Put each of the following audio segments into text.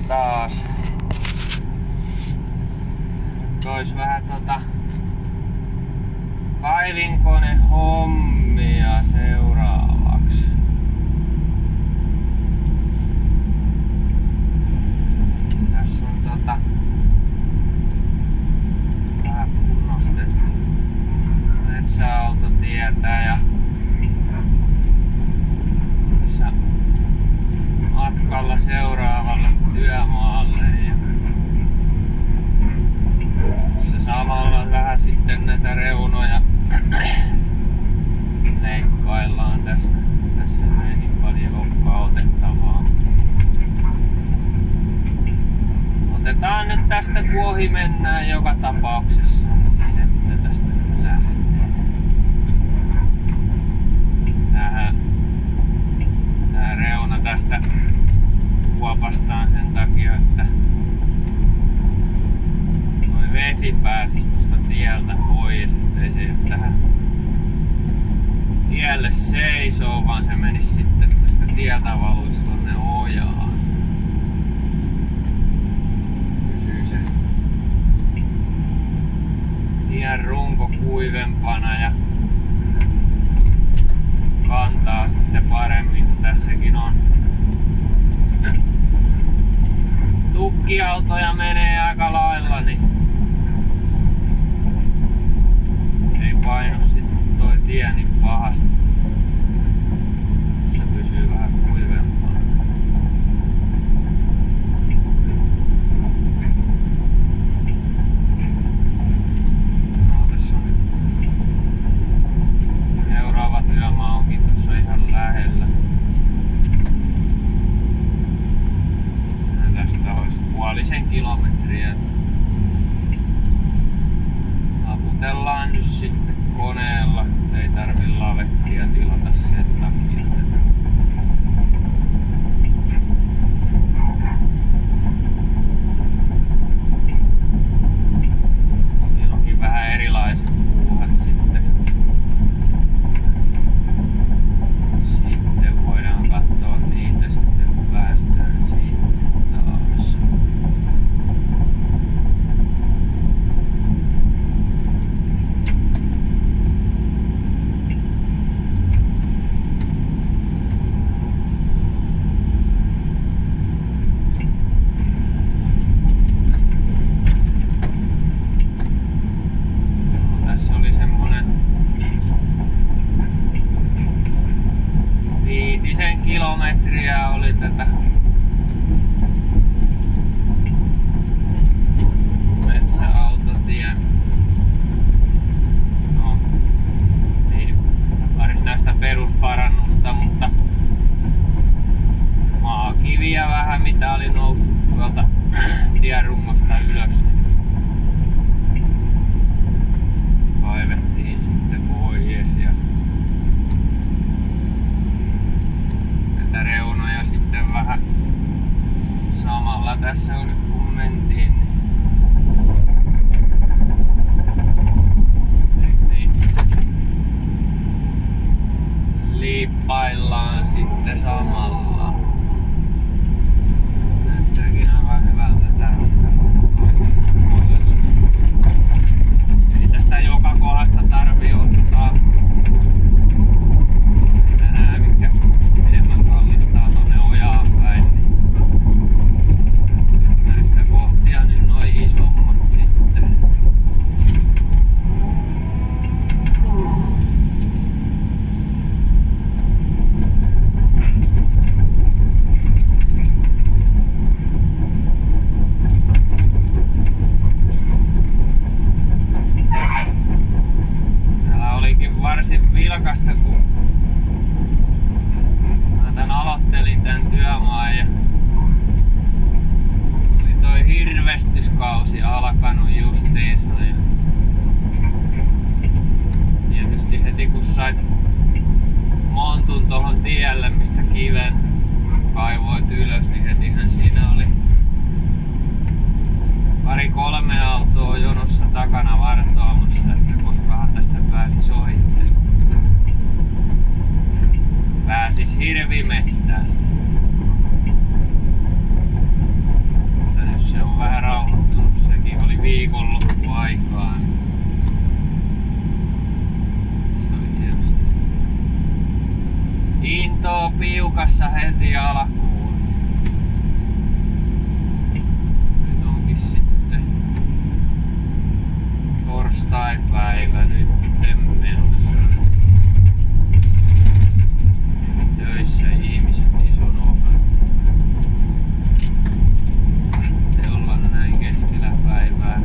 taas. Tois vähän kaivinkone hommia seuraavaksi. Tässä on vähän kunnostettu metsäautotietä ja tässä matkalla seuraavalle työmaalle ja tässä samalla vähän sitten näitä reunoja leikkaillaan tästä. Tässä ei niin paljon olekaan otettavaa. Otetaan nyt tästä kun ohi mennään joka tapauksessa. Se mitä tästä nyt lähtee. Tää reuna tästä kuopastaan sen takia, että noi vesi pääsis tosta tieltä pois, ettei se jää tähän tielle seisoo, vaan se menisi sitten tästä tieltä valuisi tonne ojaan. Pysyy se tien runko kuivempana ja kantaa sitten paremmin, kun tässäkin on tukkiautoja menee aika lailla, niin ei painu sitten toi tie niin pahasti. Se pysyy vähän kuivempana. No, tässä on seuraava työmaa onkin tuossa ihan lähellä. Tästä olisi 0,5 kilometriä. Taputellaan nyt sitten koneella, ettei tarvi lavettia tilata sen takia. Siinä onkin vähän erilaiset puuhat sitten. Sitten voidaan katsoa niitä sitten kun päästään siitä taas. Tässä oli semmonen 5 kilometriä oli tätä metsäautotien. No, ei varsinaista perusparannusta, mutta maakiviä vähän mitä oli noussut tuolta tienrungosta ylös. Kaivettiin sitten pois ja näitä reunoja sitten vähän samalla tässä oli kun mentiin. Niin liippaillaan sitten samalla. Näyttääkin aivan hyvältä tästä toiselle puolelle. Ei tästä joka kohdasta tarvii ottaa nää mitkä enemmän kallistaa tonne ojaan päin. Näistä kohtia nyt noi isommat sitten. Varsin vilkasta kun mä tän aloittelin tän työmaan ja oli toi hirvestyskausi alkanut justiinsa ja tietysti heti kun sait montun tohon tielle mistä kiven kaivoit ylös niin hetihän siinä oli 2-3 autoa jonossa takana vartoamassa, että koskahan tästä pääsis ohitte. Pääsis hirvimettään. viikonloppuaikaan. Se oli tietysti intoa piukassa heti alkuun. Nyt onkin sitten torstaipäivä nytten menossa. Töissä ihmiset ison osan. Sitten ollaan näin keskellä päivää.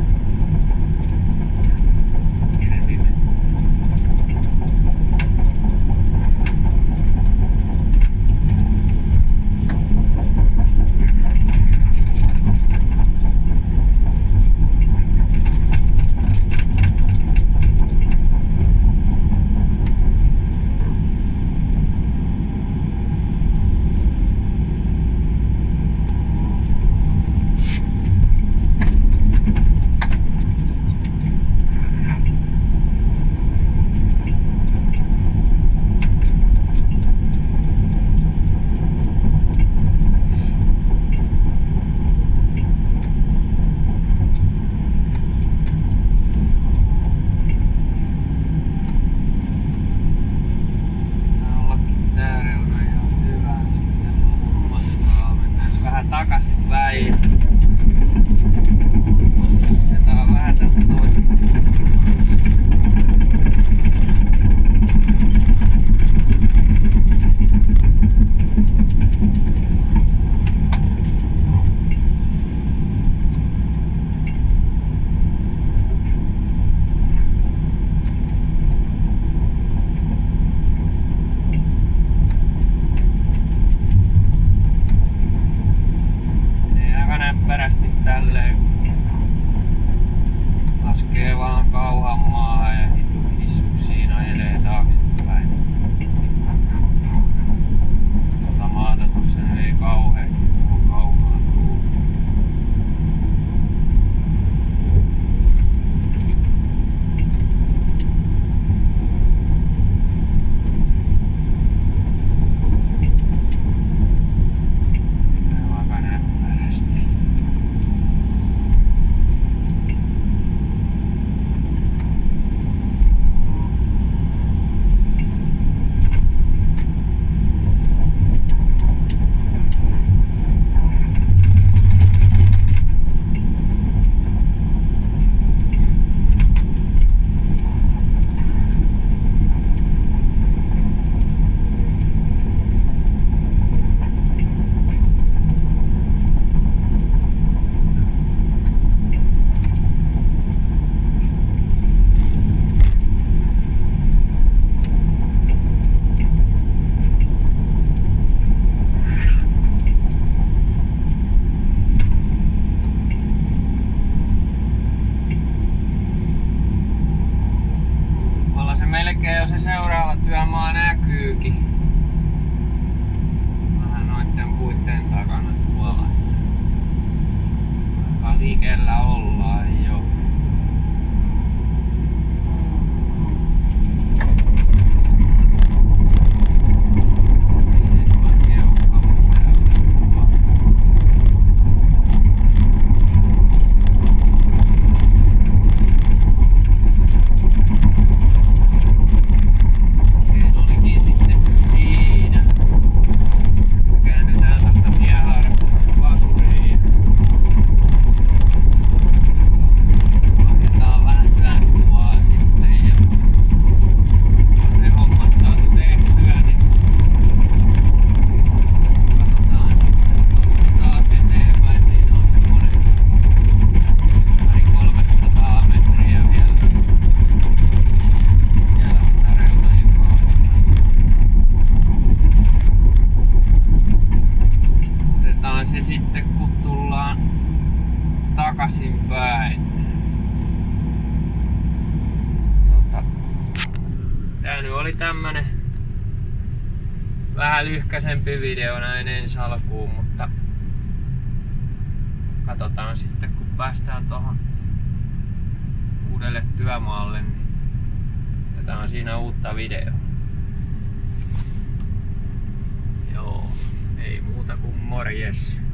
Takaisinpäin. Otetaan vähän tästä toisesta. Näppärästi tälleen laskee vaan kauhan maahan ja hissuksiin ajelee taaksepäin. Tuota maata tossa ei kauheasti tuohon kauhaan tuu. Melkein jo se seuraava työmaa näkyykin. Vähän noitten puitten takana tuolla. Aika liikellä ollaan jo. Se sitten kun tullaan takaisinpäin. Tää nyt oli tämmönen vähän lyhkäisempi video näin ensi alkuun, mutta katsotaan sitten kun päästään tuohon uudelle työmaalle, niin otetaan siinä uutta videoa. Joo, ei muuta kuin morjes.